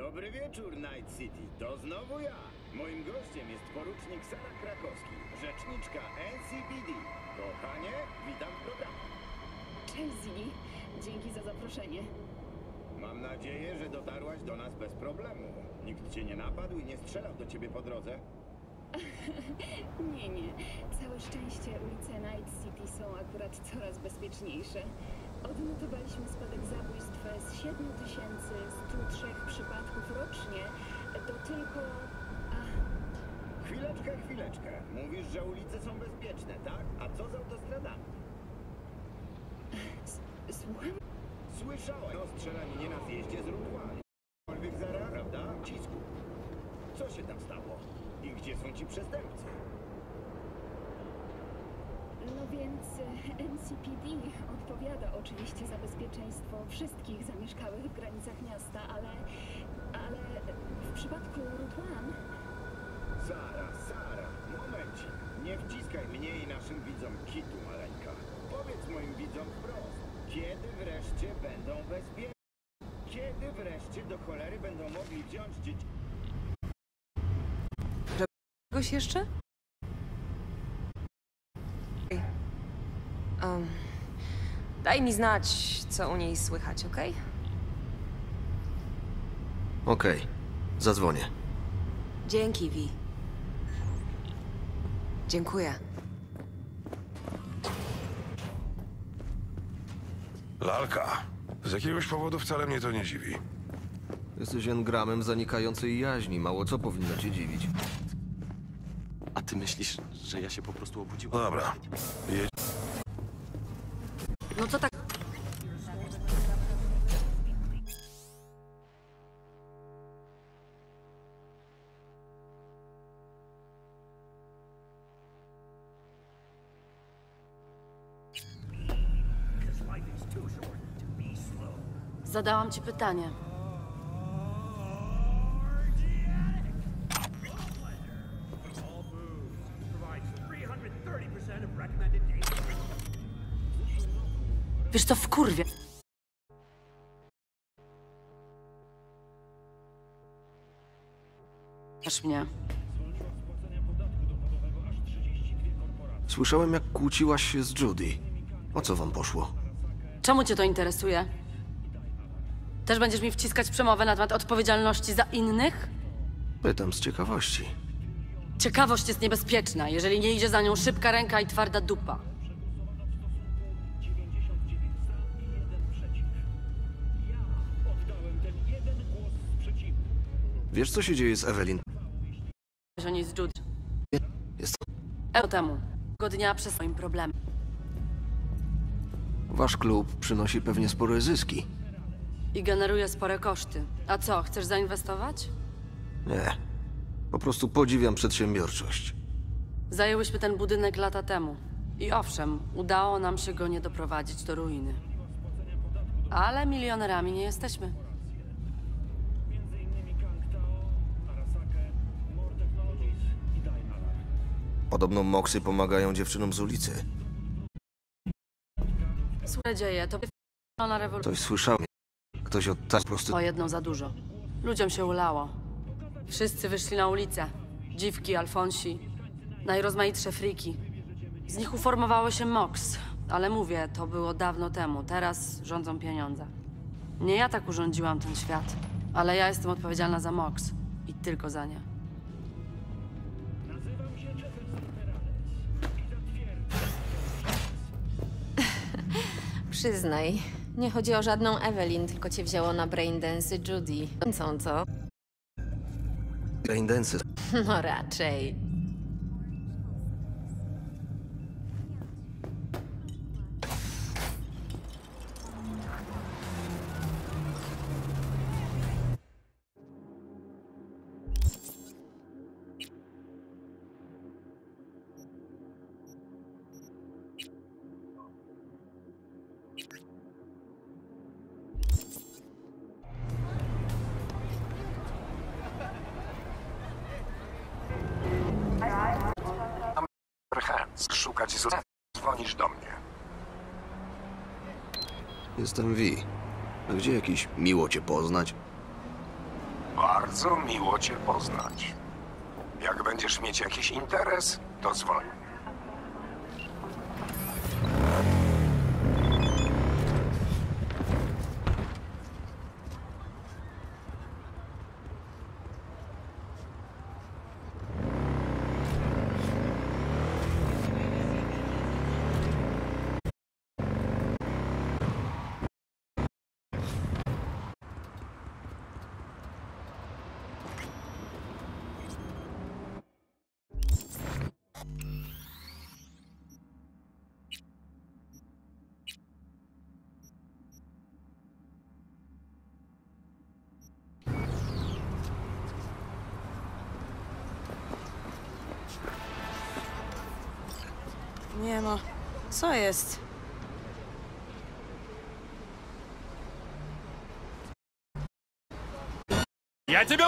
Dobry wieczór, Night City. To znowu ja. Moim gościem jest porucznik Sara Krakowski, rzeczniczka NCPD. Kochanie, witam w programie. Cześć, Ziggy. Dzięki za zaproszenie. Mam nadzieję, że dotarłaś do nas bez problemu. Nikt cię nie napadł i nie strzelał do ciebie po drodze? Nie. Całe szczęście ulice Night City są akurat coraz bezpieczniejsze. Odnotowaliśmy spadek zabójstw z 7103 przypadków rocznie do tylko... Chwileczkę. Mówisz, że ulice są bezpieczne, tak? A co z autostradami? Słucham? Słyszałem o strzelaninie na zjeździe z Rutwani. Cokolwiek zara, prawda? Cisku. Co się tam stało? I gdzie są ci przestępcy? No więc NCPD odpowiada oczywiście za bezpieczeństwo wszystkich zamieszkałych w granicach miasta, ale w przypadku Rutwan... Sara, momencik. Nie wciskaj mnie i naszym widzom kitu, maleńka. Powiedz moim widzom wprost. Kiedy wreszcie będą bezpieczni? Kiedy wreszcie do cholery będą mogli wziąć dzieci? Czegoś jeszcze? Daj mi znać, co u niej słychać, okej? Okej. Zadzwonię. Dzięki, Vi. Dziękuję. Lalka. Z jakiegoś powodu wcale mnie to nie dziwi. Jesteś engramem zanikającej jaźni. Mało co powinno cię dziwić. A ty myślisz, że ja się po prostu obudziłem? No dobra. Jedź. No to tak... Zadałam ci pytanie. Wiesz co, wkurwie. Aż mnie. Słyszałem, jak kłóciłaś się z Judy. O co wam poszło? Czemu cię to interesuje? Też będziesz mi wciskać przemowę na temat odpowiedzialności za innych? Pytam z ciekawości. Ciekawość jest niebezpieczna, jeżeli nie idzie za nią szybka ręka i twarda dupa. Wiesz, co się dzieje z Evelyn? Wiesz o niej z Judy. Jest... Temu. Tego dnia przez swoim problemem. Wasz klub przynosi pewnie spore zyski. I generuje spore koszty. A co, chcesz zainwestować? Nie. Po prostu podziwiam przedsiębiorczość. Zajęłyśmy ten budynek lata temu. I owszem, udało nam się go nie doprowadzić do ruiny. Ale milionerami nie jesteśmy. Podobno Moxy pomagają dziewczynom z ulicy. Słuchaj, dzieje, to na rewolucja. Coś słyszałem. Ktoś od tak po prostu... O jedną za dużo. Ludziom się ulało. Wszyscy wyszli na ulicę. Dziwki, alfonsi, najrozmaitsze friki. Z nich uformowało się MOX. Ale mówię, to było dawno temu. Teraz rządzą pieniądze. Nie ja tak urządziłam ten świat. Ale ja jestem odpowiedzialna za MOX. I tylko za nie. Przyznaj, nie chodzi o żadną Evelyn, tylko cię wzięło na braindance Judy. Co? Braindance. No raczej. Szukać dzwonisz do mnie. Jestem Vi. A gdzie jakiś miło cię poznać? Bardzo miło cię poznać. Jak będziesz mieć jakiś interes, to dzwoń. Nie no, co jest? Ja ciebie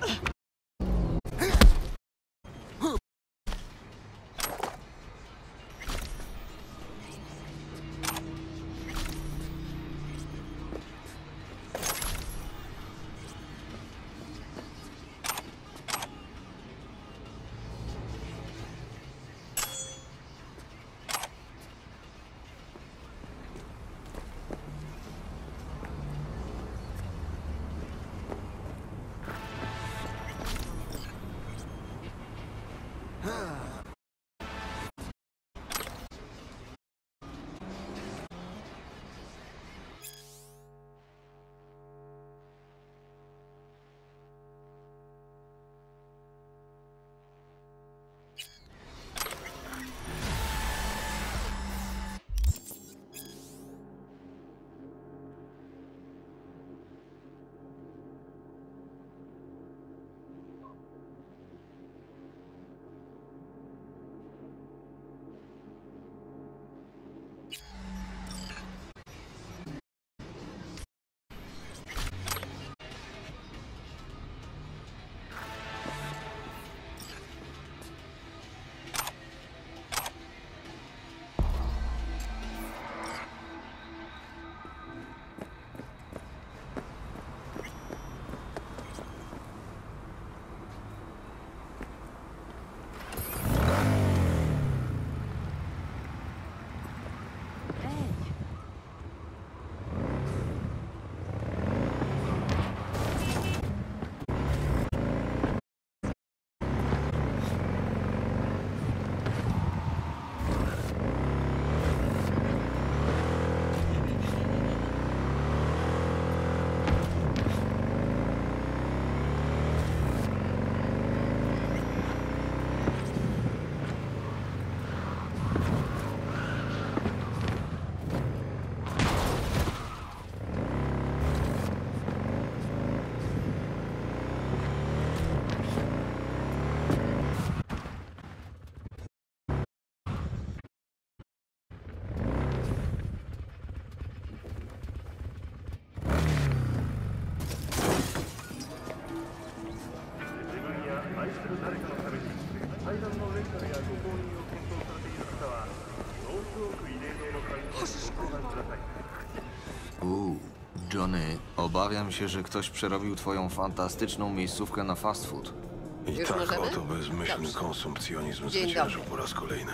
Johnny, obawiam się, że ktoś przerobił twoją fantastyczną miejscówkę na fast food. I Już tak możemy? oto bezmyślny Dobrze. konsumpcjonizm Dzień zwyciężył dobry. po raz kolejny.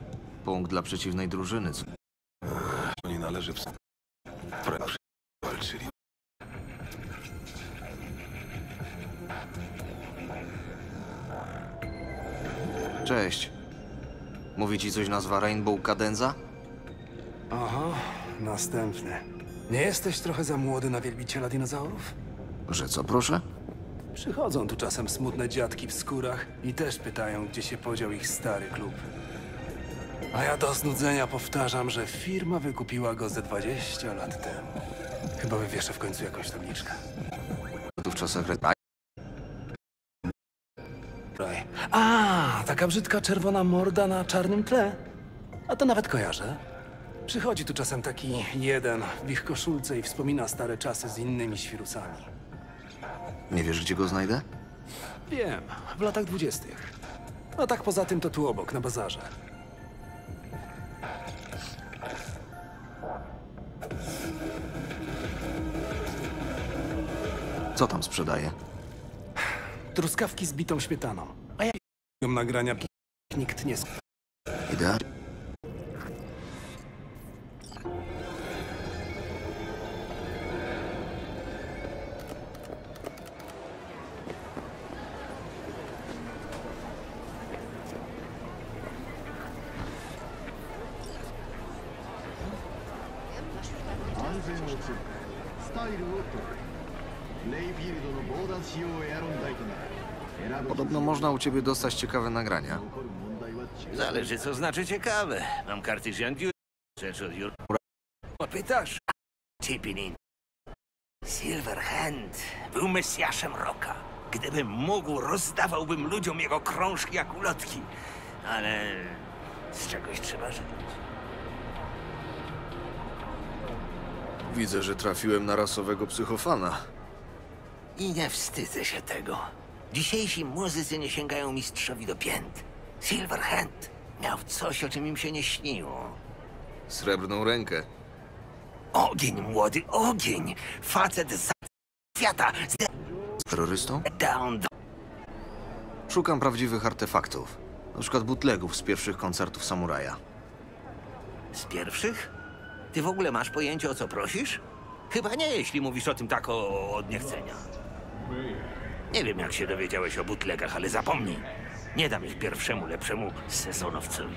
Punkt dla przeciwnej drużyny. To nie należy walczyli. Cześć. Mówi ci coś nazwa Rainbow Cadenza? Aha, następny. Nie jesteś trochę za młody na wielbiciela dinozaurów? Że co, proszę? Przychodzą tu czasem smutne dziadki w skórach i też pytają, gdzie się podział ich stary klub. A ja do znudzenia powtarzam, że firma wykupiła go ze 20 lat temu. Chyba wywieszę w końcu jakąś tabliczkę. Tu w czasach... A, taka brzydka czerwona morda na czarnym tle. A to nawet kojarzę. Przychodzi tu czasem taki jeden w ich koszulce i wspomina stare czasy z innymi świrusami. Nie wiesz, gdzie go znajdę? Wiem, w latach 20. A tak poza tym to tu obok, na bazarze. Co tam sprzedaje? truskawki z bitą śmietaną. A jak nagrania nikt nie słucha. Idealnie. Podobno można u ciebie dostać ciekawe nagrania. Zależy, co znaczy ciekawe. Mam Cartesian View, rzecz od Pytasz? Chipinin. Silverhand był mesjaszem rocka. Gdybym mógł, rozdawałbym ludziom jego krążki jak ulotki. Ale z czegoś trzeba żyć. Widzę, że trafiłem na rasowego psychofana. I nie wstydzę się tego. Dzisiejsi muzycy nie sięgają mistrzowi do pięt. Silverhand miał coś, o czym im się nie śniło. Srebrną rękę. Ogień, młody, ogień! Facet z świata! Z terrorystą? Down. Szukam prawdziwych artefaktów. Na przykład bootlegów z pierwszych koncertów Samuraja. Z pierwszych? Ty w ogóle masz pojęcie, o co prosisz? Chyba nie, jeśli mówisz o tym tak od niechcenia. Nie wiem, jak się dowiedziałeś o bootlegach, ale zapomnij. Nie dam ich pierwszemu, lepszemu sezonowcowi.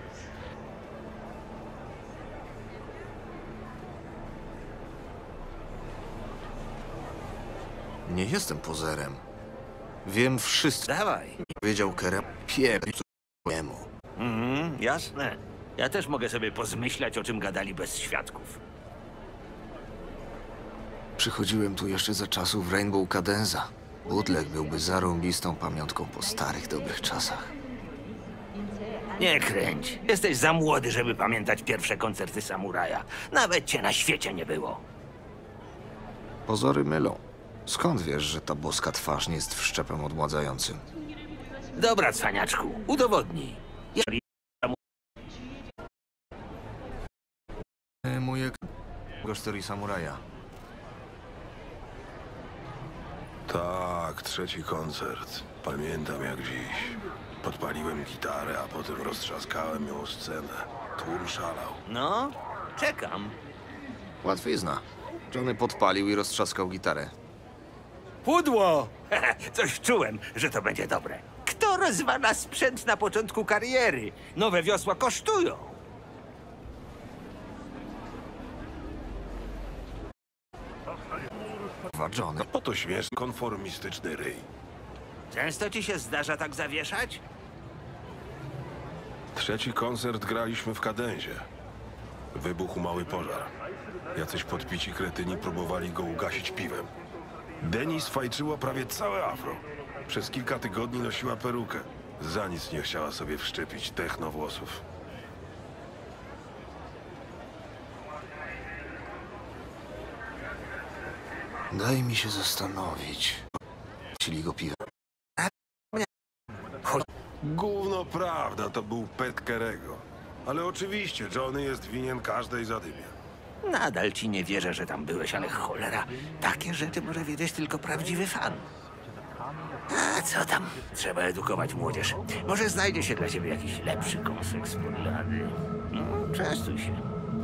Nie jestem pozerem. Wiem wszystko. Dawaj. Powiedział Kerem. Pierdolemu. Jasne. Ja też mogę sobie pozmyślać, o czym gadali bez świadków. Przychodziłem tu jeszcze za czasów Rainbow Cadenza. Bootleg byłby zarąbistą pamiątką po starych, dobrych czasach. Nie kręć. Jesteś za młody, żeby pamiętać pierwsze koncerty Samuraja. Nawet cię na świecie nie było. Pozory mylą. Skąd wiesz, że ta boska twarz nie jest wszczepem odmładzającym? Dobra, cwaniaczku, udowodnij. Mój historii Samuraja. Tak, trzeci koncert. Pamiętam jak dziś. Podpaliłem gitarę, a potem roztrzaskałem ją o scenę. Tłum szalał. No, czekam. Łatwizna. Johnny podpalił i roztrzaskał gitarę. Pudło! Coś czułem, że to będzie dobre. Kto rozwala sprzęt na początku kariery? Nowe wiosła kosztują. Johnny. Po to śmieszny, konformistyczny ryj. Często ci się zdarza tak zawieszać? Trzeci koncert graliśmy w Kadenzie. Wybuchł mały pożar. Jacyś podpici kretyni próbowali go ugasić piwem. Denis fajczyła prawie całe afro. Przez kilka tygodni nosiła perukę. Za nic nie chciała sobie wszczepić techno włosów. Daj mi się zastanowić. Chcieli go piwem. Gówno prawda, to był pet Kerego. Ale oczywiście, Johnny jest winien każdej zadymie. Nadal ci nie wierzę, że tam byłeś, ale cholera, takie rzeczy może wiedzieć tylko prawdziwy fan. A co tam? Trzeba edukować młodzież. Może znajdzie się dla ciebie jakiś lepszy kąsek z podlady. No, częstuj się.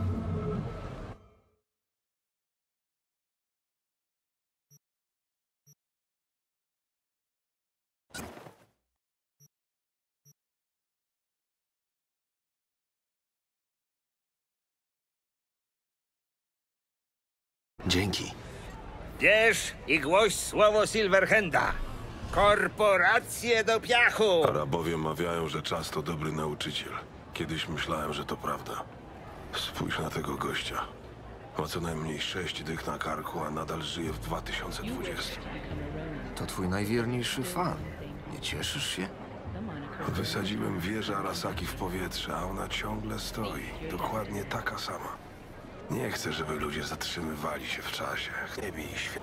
Dzięki. Bierz i głoś słowo Silverhanda. Korporacje do piachu! Arabowie mawiają, że czas to dobry nauczyciel. Kiedyś myślałem, że to prawda. Spójrz na tego gościa. Ma co najmniej 6 dych na karku, a nadal żyje w 2020. To twój najwierniejszy fan. Nie cieszysz się? Wysadziłem wieżę Arasaki w powietrze, a ona ciągle stoi. Dokładnie taka sama. Nie chcę, żeby ludzie zatrzymywali się w czasie. Nie bij świat.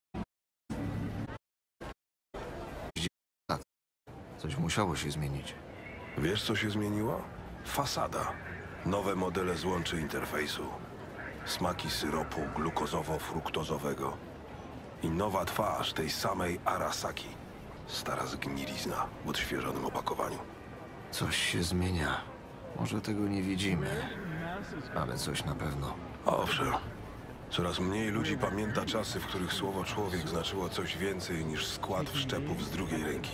Coś musiało się zmienić. Wiesz, co się zmieniło? Fasada. Nowe modele złączy interfejsu. Smaki syropu glukozowo-fruktozowego. I nowa twarz tej samej Arasaki. Stara zgnilizna w odświeżonym opakowaniu. Coś się zmienia. Może tego nie widzimy, ale coś na pewno. Owszem. Coraz mniej ludzi pamięta czasy, w których słowo człowiek znaczyło coś więcej niż skład wszczepów z drugiej ręki.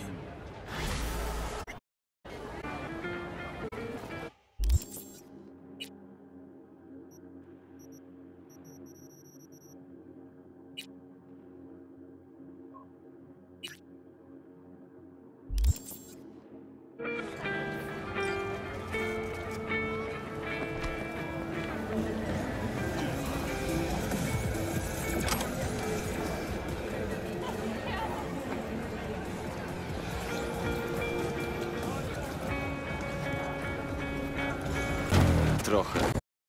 Trochę.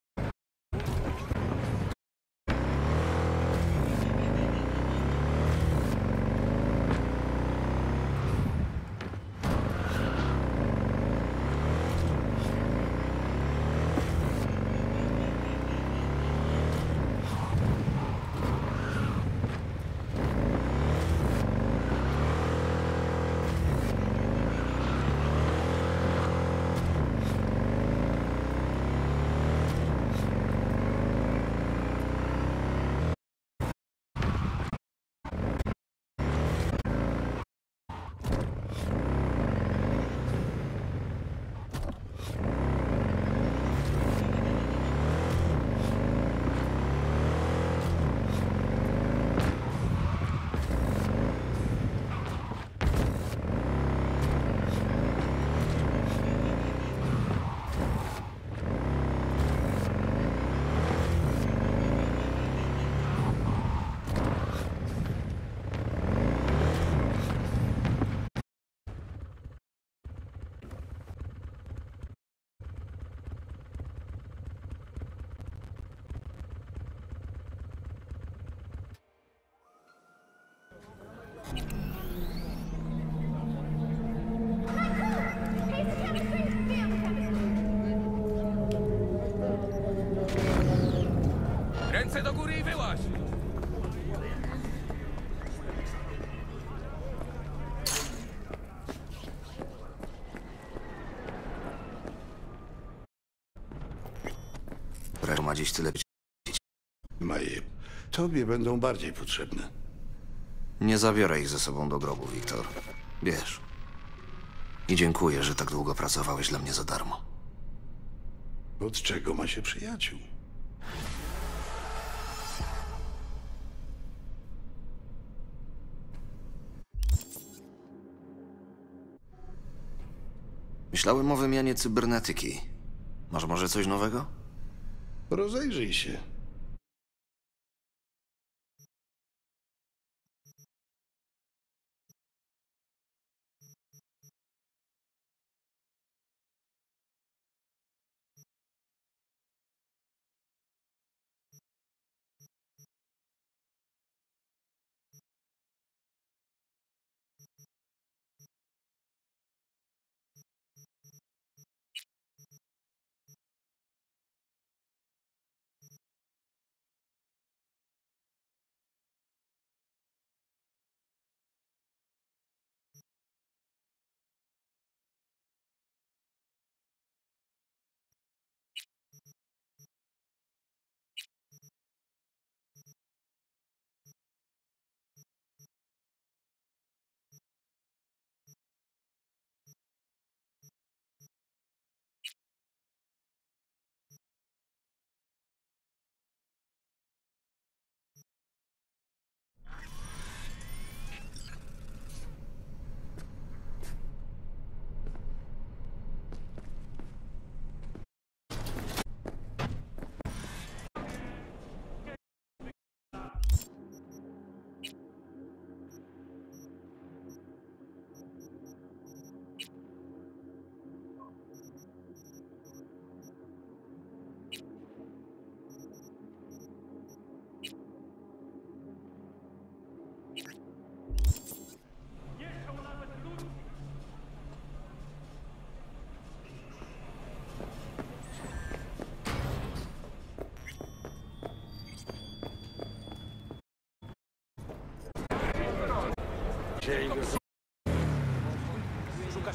Ręce do góry i wyłaź! Rero ma dziś tyle. Maje, tobie będą bardziej potrzebne. Nie zabiorę ich ze sobą do grobu, Wiktor. Wiesz. I dziękuję, że tak długo pracowałeś dla mnie za darmo. Od czego ma się przyjaciół? Myślałem o wymianie cybernetyki. Masz może coś nowego? Rozejrzyj się.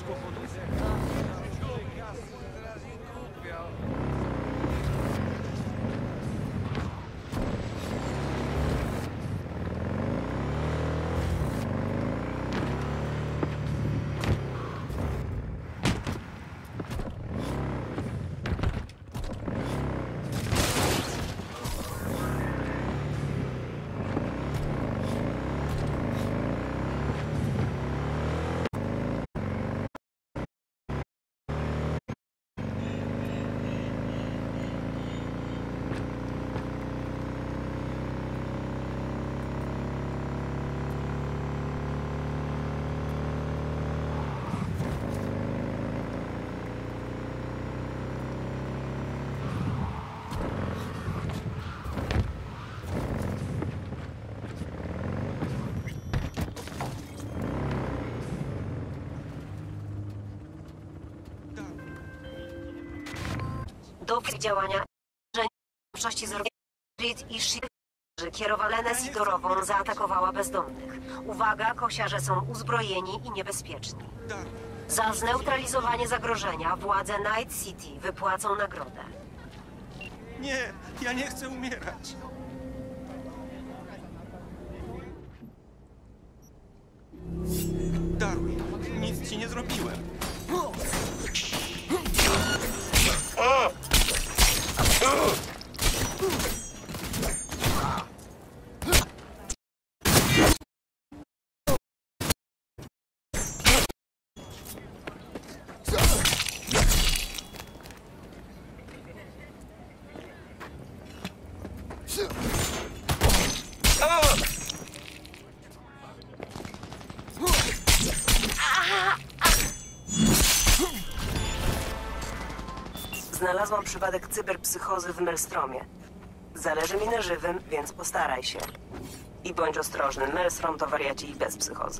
Dowód działania większości z Reed i Shir, że kierowana Nesidorową zaatakowała bezdomnych. Uwaga, kosiarze są uzbrojeni i niebezpieczni. Za zneutralizowanie zagrożenia władze Night City wypłacą nagrodę. Nie, ja nie chcę umierać. Darwin, nic ci nie zrobiłem. Znalazłam przypadek cyberpsychozy w Maelstromie. Zależy mi na żywym, więc postaraj się. I bądź ostrożny, Maelstrom to wariaci i bez psychozy.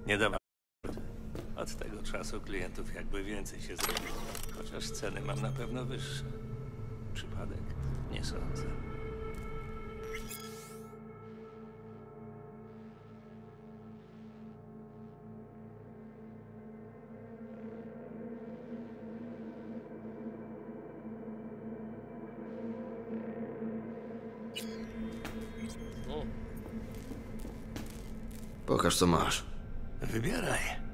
Nie dawałem. Od tego czasu klientów jakby więcej się zrobiło. Chociaż ceny mam na pewno wyższe. Przypadek? Nie sądzę. Pokaż, co masz. Wybieraj.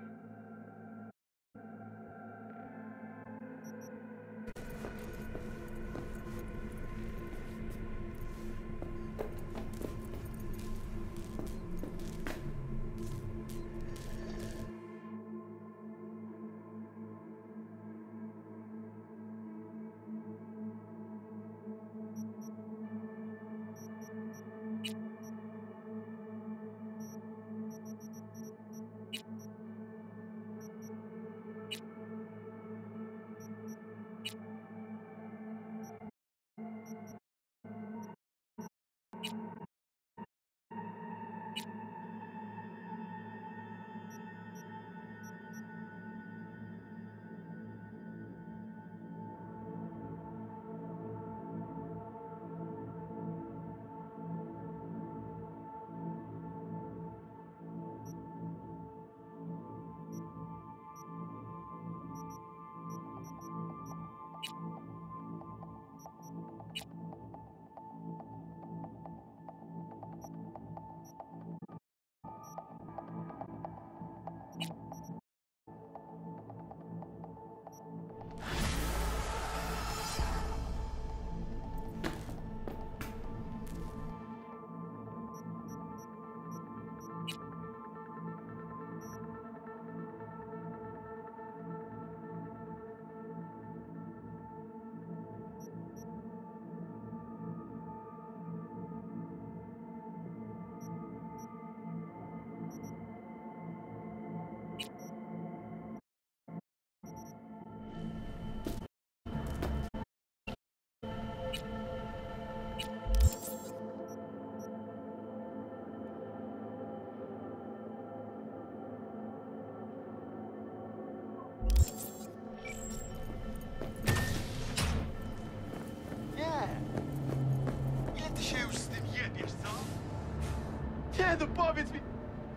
Nie, no powiedz mi!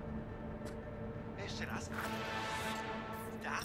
Jeszcze raz. Tak?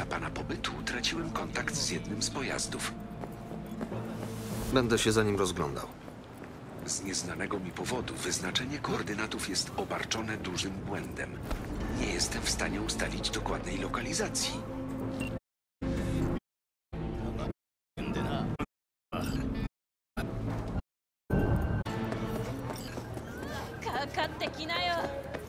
miejsca pana pobytu utraciłem kontakt z jednym z pojazdów. Będę się za nim rozglądał. Z nieznanego mi powodu wyznaczenie koordynatów jest obarczone dużym błędem. Nie jestem w stanie ustalić dokładnej lokalizacji. かかってきなよ。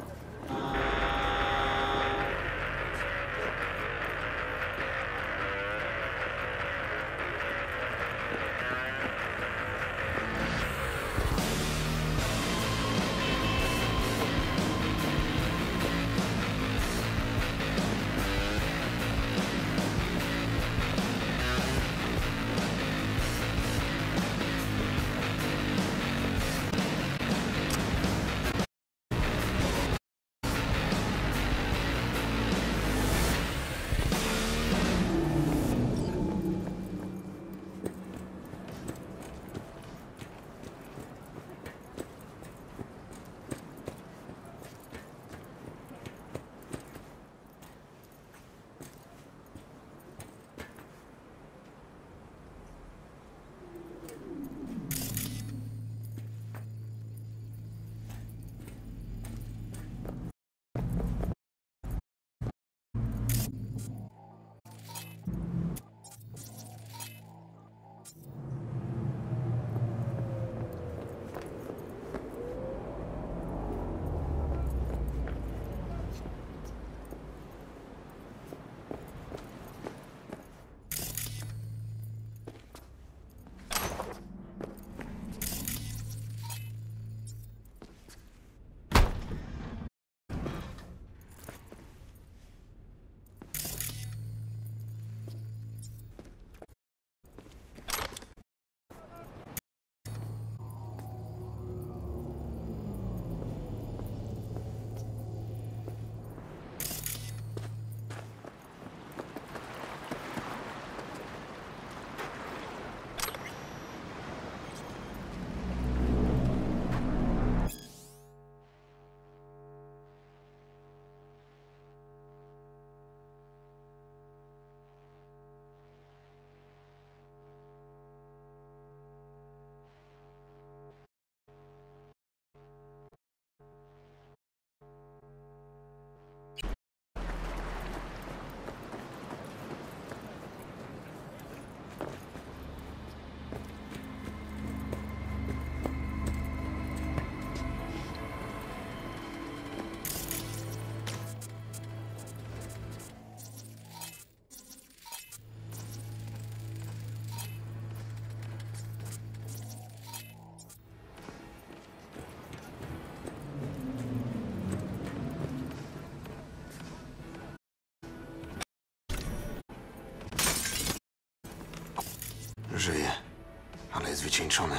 Żyje, ale jest wycieńczony.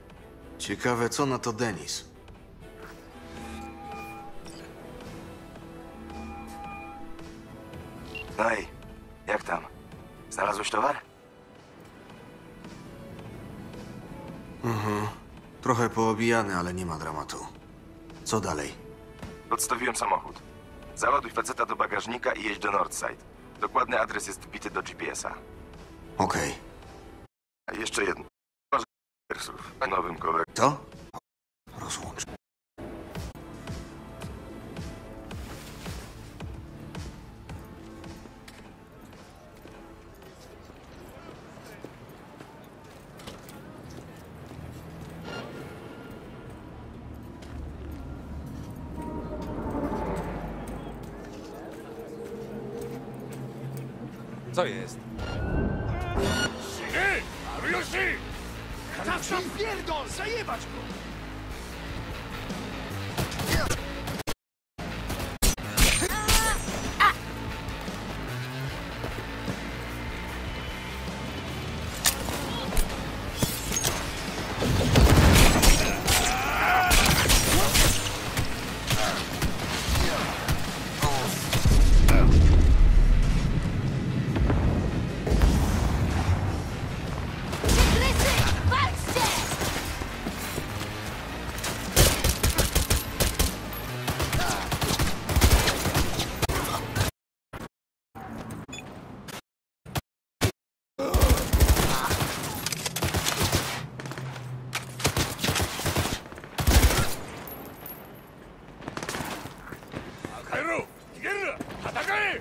Ciekawe, co na to Denis. Hej, jak tam? Znalazłeś towar? Trochę poobijany, ale nie ma dramatu. Co dalej? Odstawiłem samochód. Załaduj faceta do bagażnika i jedź do Northside. Dokładny adres jest wbity do GPS-a. Okej. A jeszcze jedno. Masz na nowym kolegę. To? Rozłącz. Co jest? Ej! Ryushi! Zawsze pierdol! Zajebać go! 帰ろう逃げるな戦え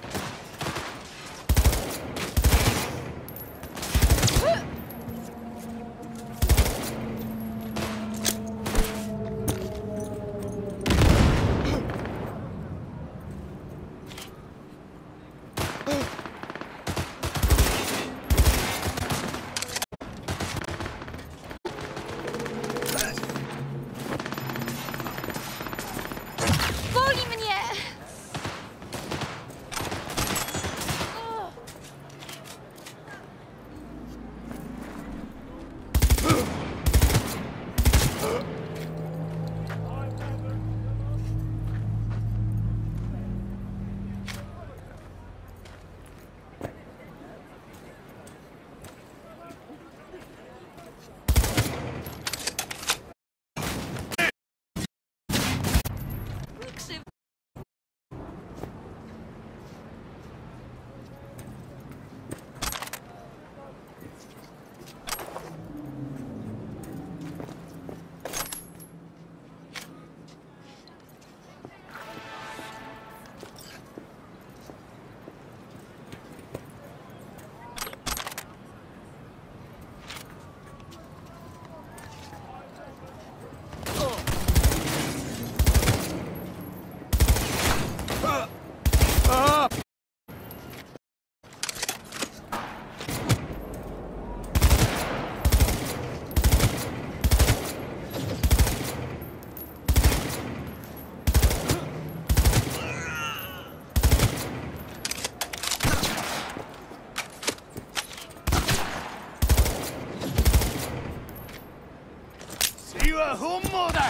Boli mnie! 次は本望だ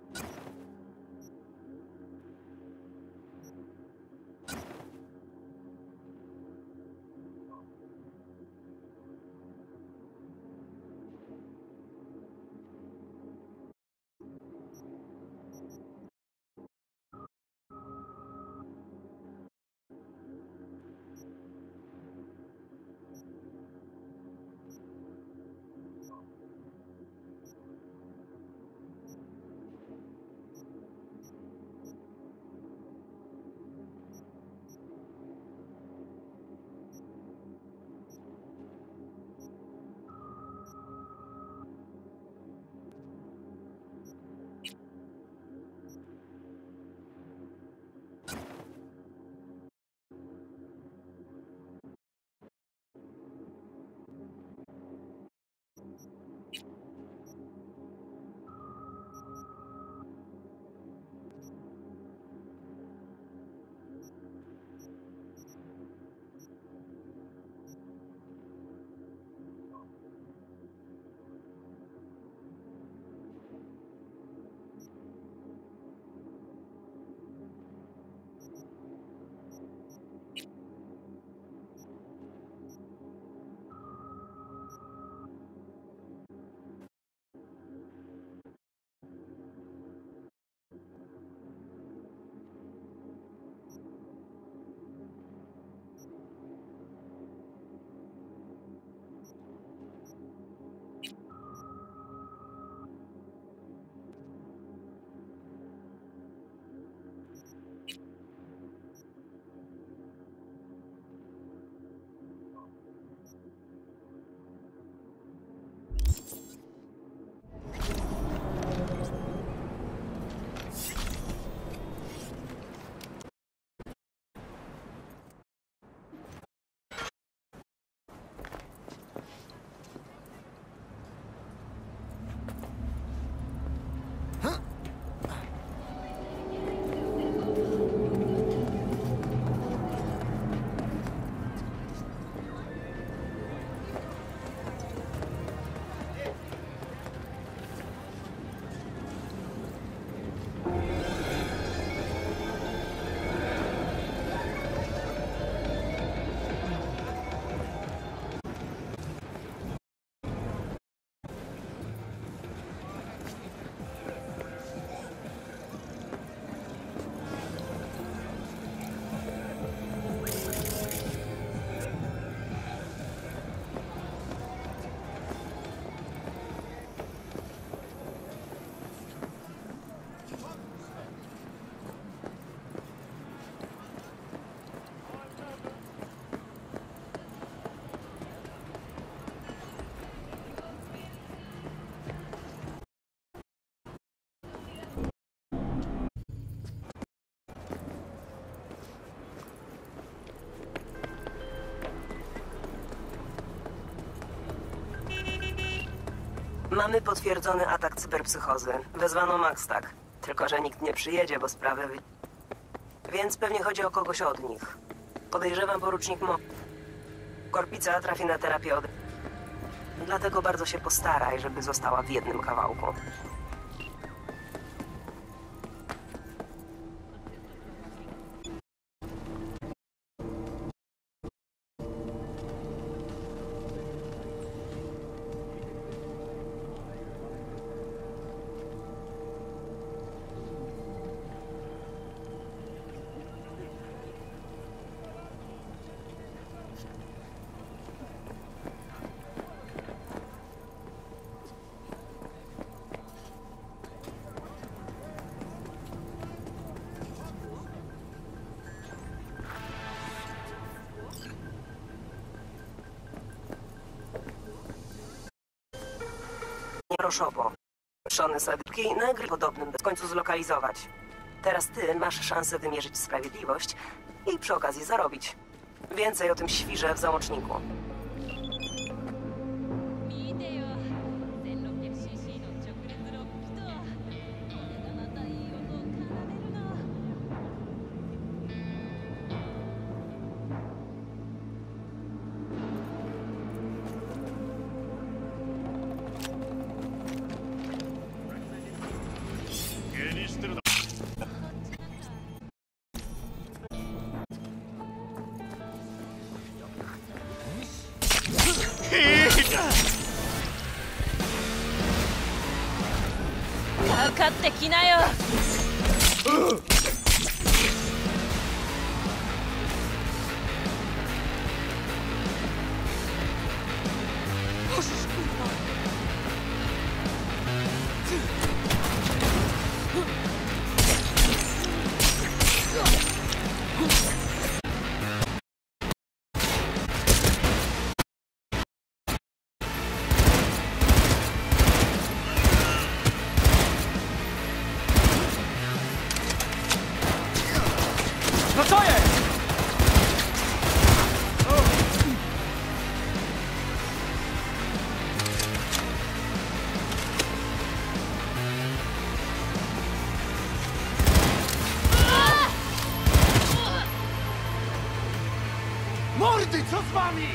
Mamy potwierdzony atak cyberpsychozy. Wezwano Maxtag. Tylko że nikt nie przyjedzie, bo sprawę Więc pewnie chodzi o kogoś od nich. Podejrzewam porucznik Korpica trafi na terapię od... Dlatego bardzo się postaraj, żeby została w jednym kawałku. Roszowo. Szony Sadki nagry podobnym w końcu zlokalizować. Teraz ty masz szansę wymierzyć sprawiedliwość i przy okazji zarobić. Więcej o tym świrze w załączniku. 分かってきなよ。 No co jest? Mordy, co z wami?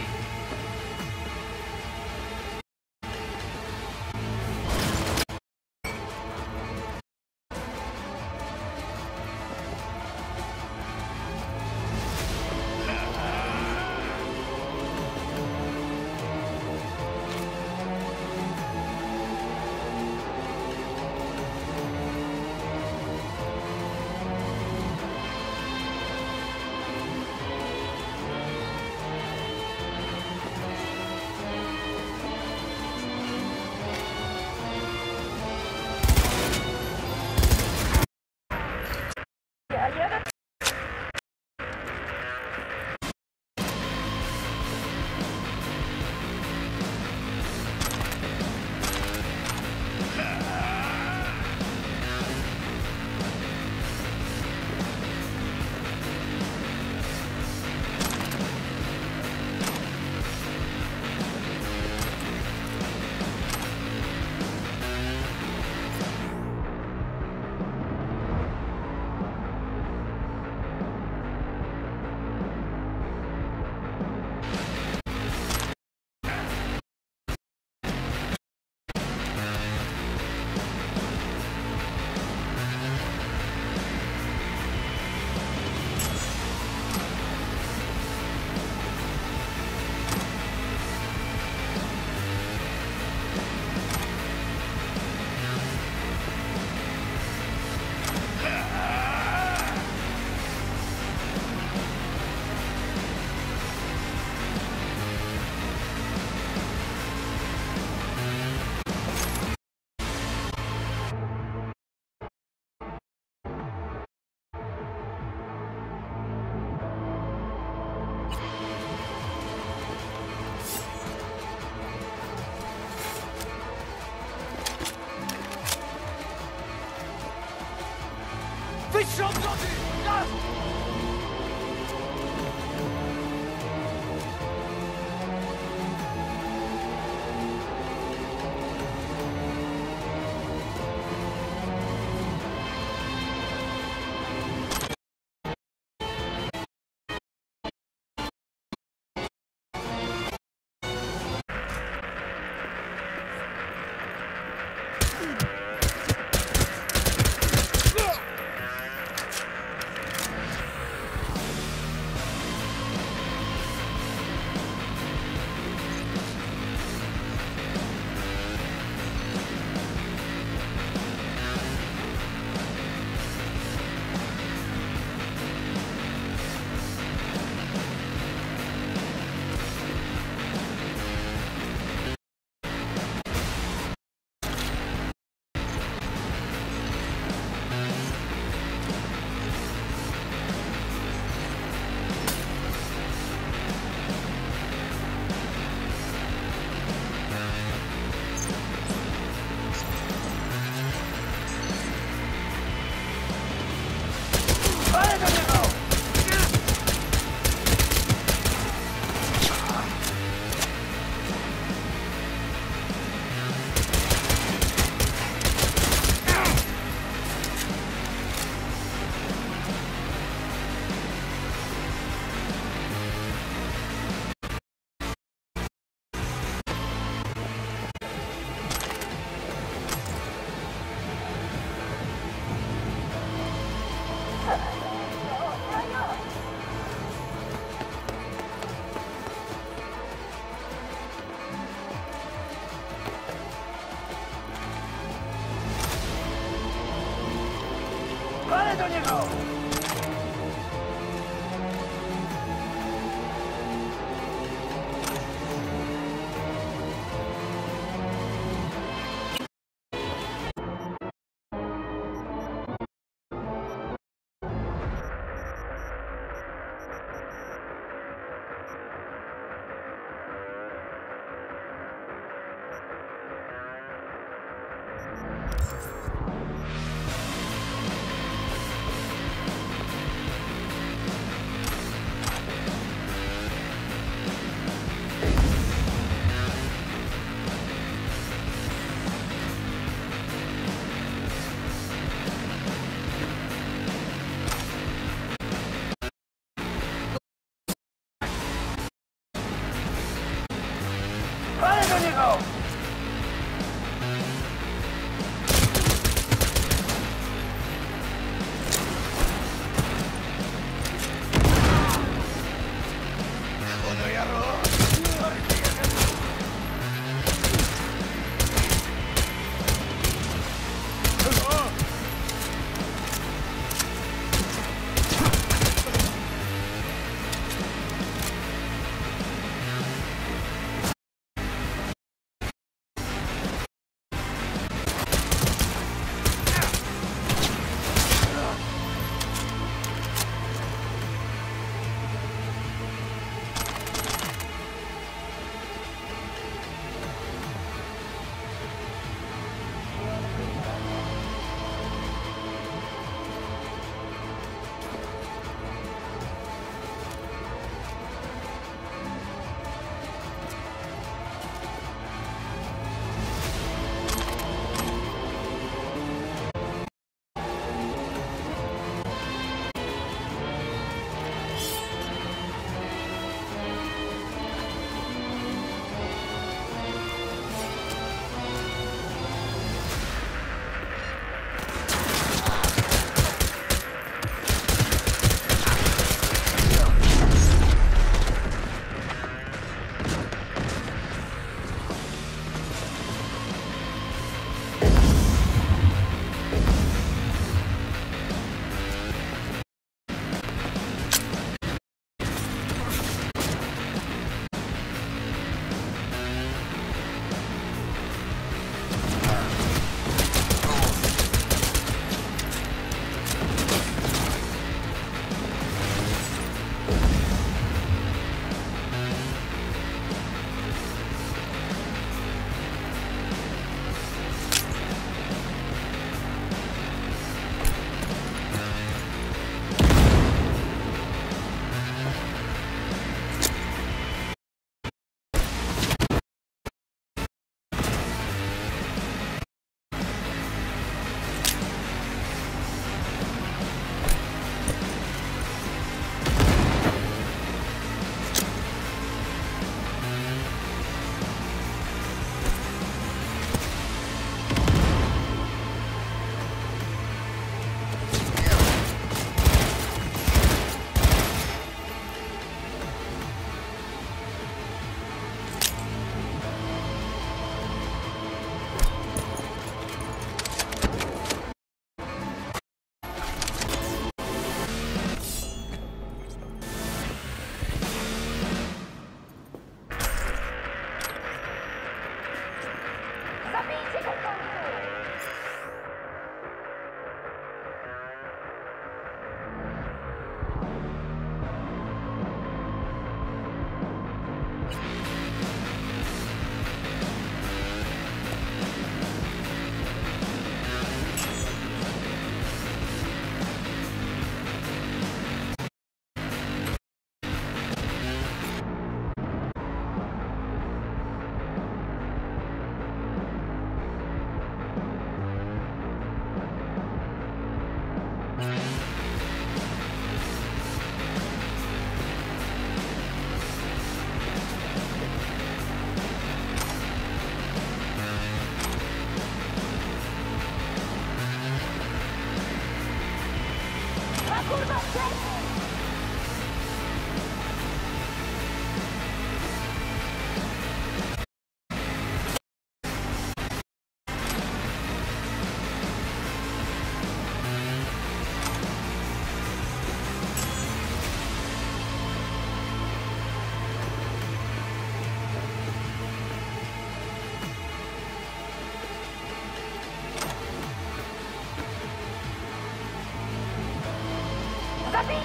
Wyższe obroty! Gaz! Ale do niego! Ale do niego! Ono jaro!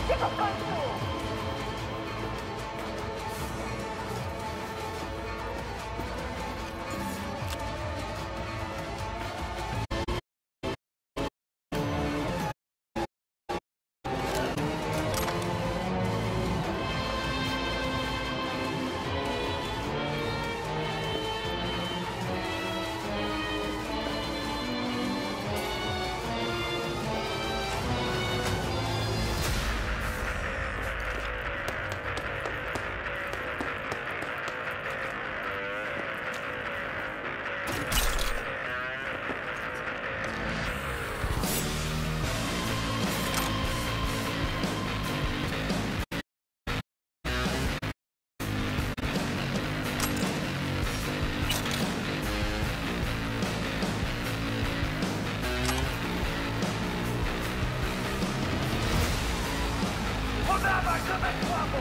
Złapcie go w końcu! Podawaj go na słabo!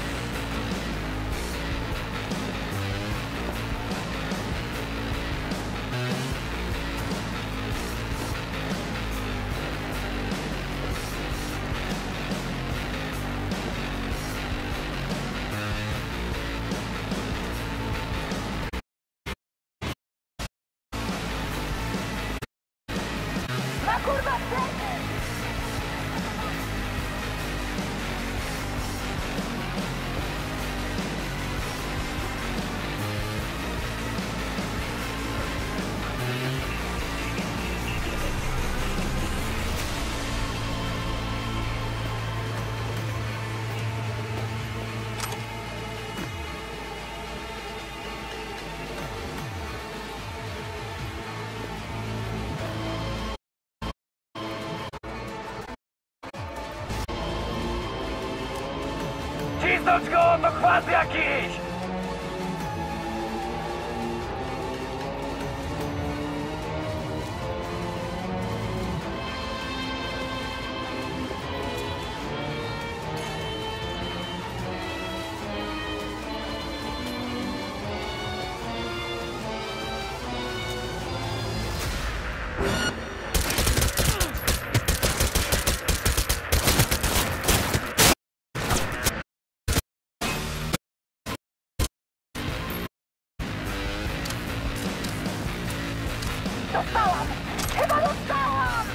Na kurwa sceny! Cisnąć go, to chwat jakiś! Dostałam! Chyba dostałam!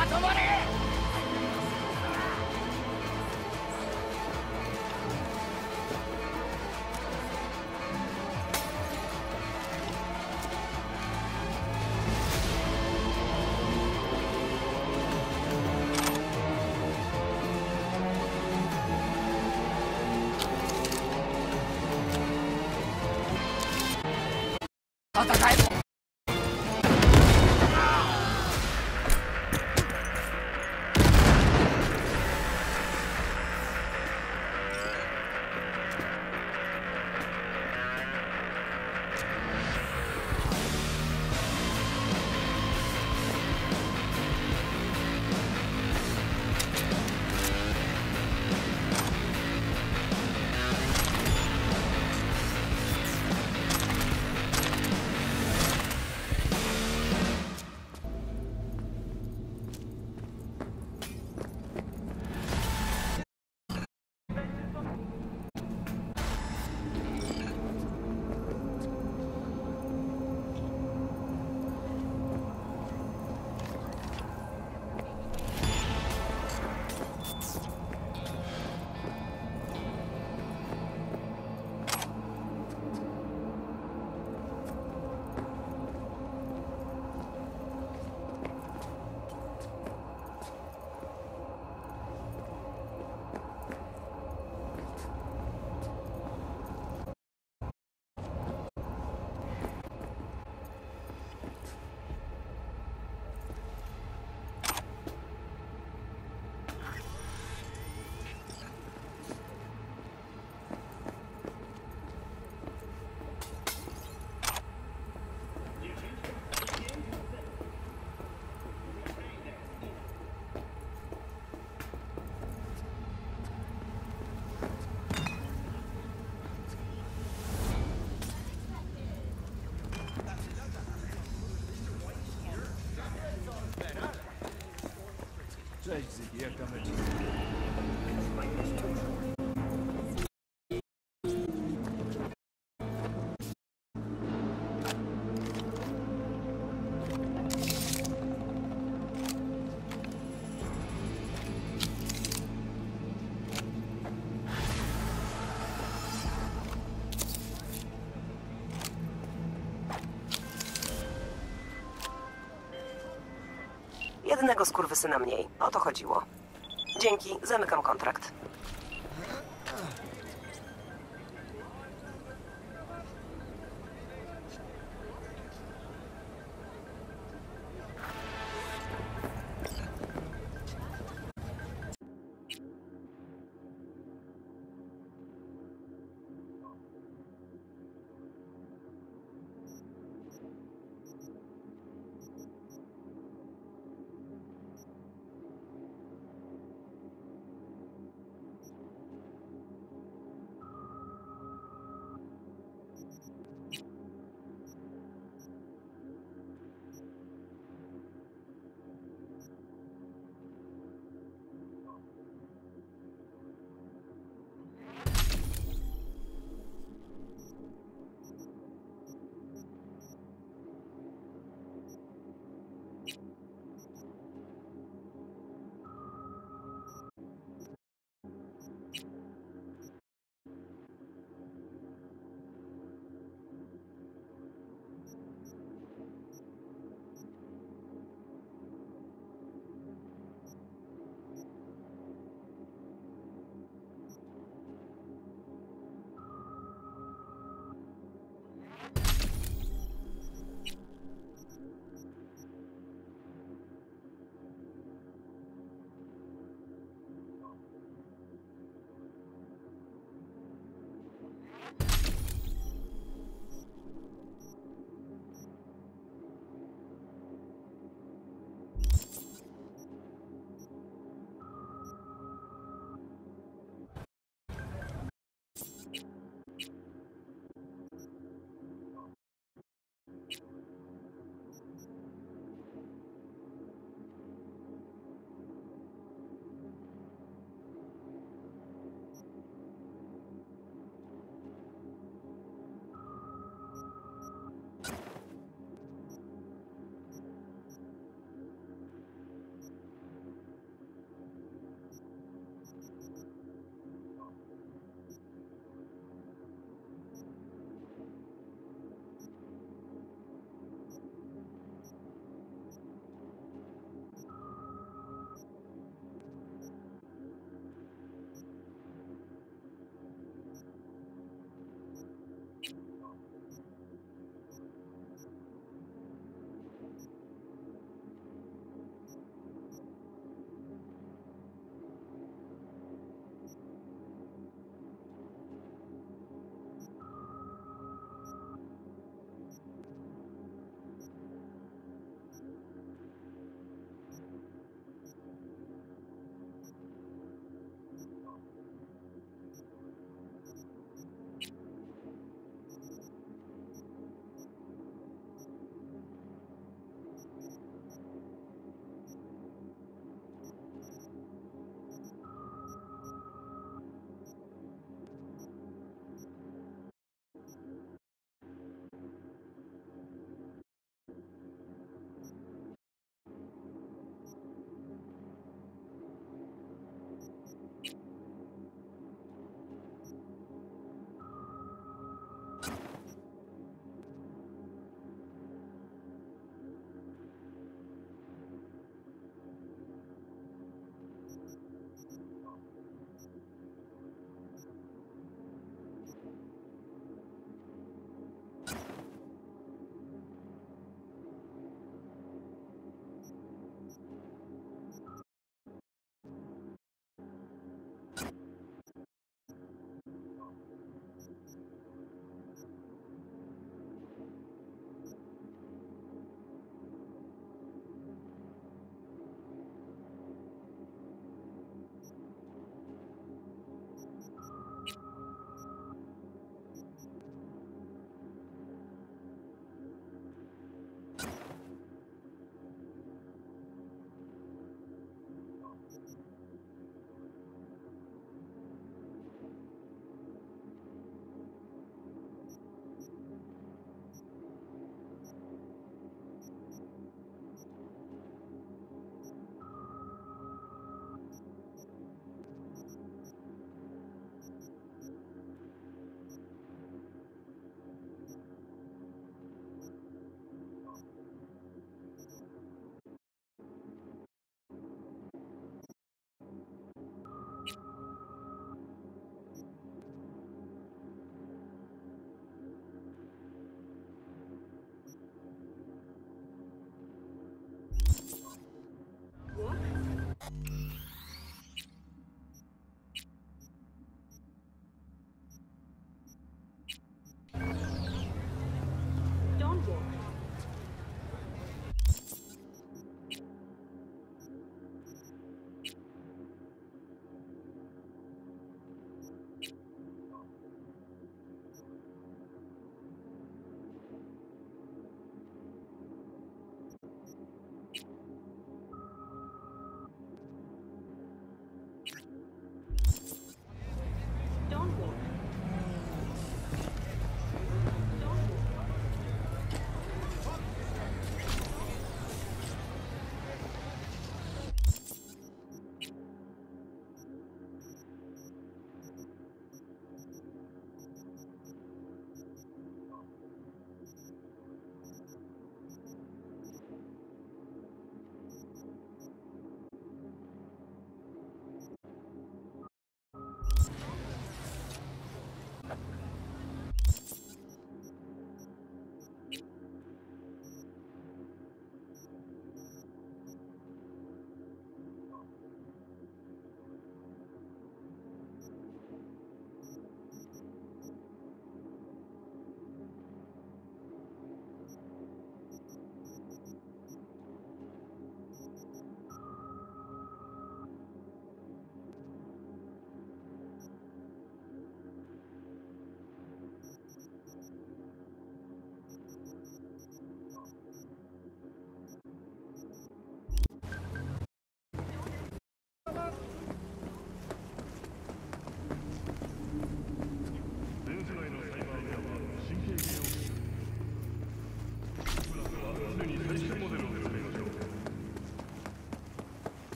止まれ。戦え。 Cześć, Ziggy, jak tam leci? Jednego skurwysyna mniej. O to chodziło. Dzięki, zamykam kontrakt.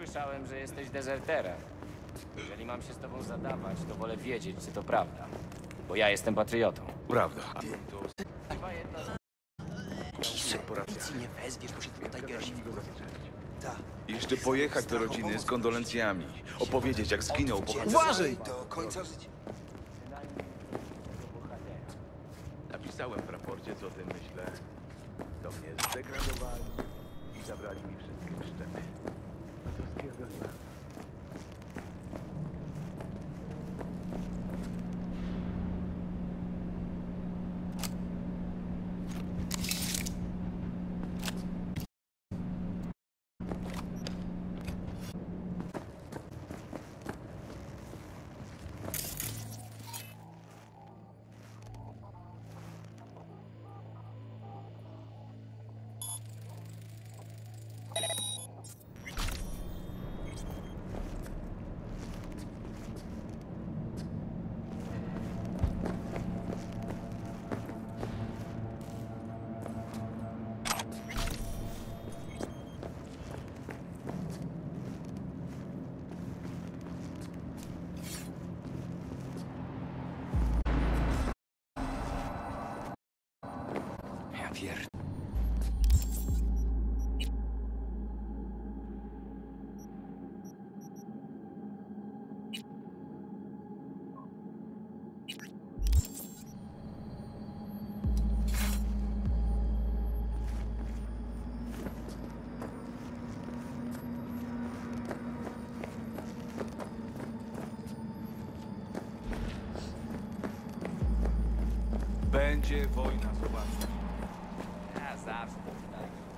Słyszałem, że jesteś dezerterem. Jeżeli mam się z tobą zadawać, to wolę wiedzieć, czy to prawda. Bo ja jestem patriotą. Prawda. Nie wezwiesz, bo się tylko Tigersi Jeszcze pojechać do rodziny z kondolencjami. Opowiedzieć, jak zginął bohater. Uważaj! Do końca życia. Napisałem w raporcie, co o tym myślę. To mnie zdegradowali i zabrali mi wszystkie szczepy. No to stwierdzam. Ja pierd... Będzie wojna, zobacz. Ja zawsze tak.